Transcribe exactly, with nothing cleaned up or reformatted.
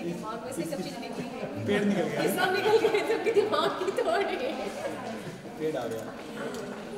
दिमाग में से सब चीज़ निकल गई, पेड़ निकल गया, सब निकल गए, सबके दिमाग की तोड़ है। पेड़ आ गया।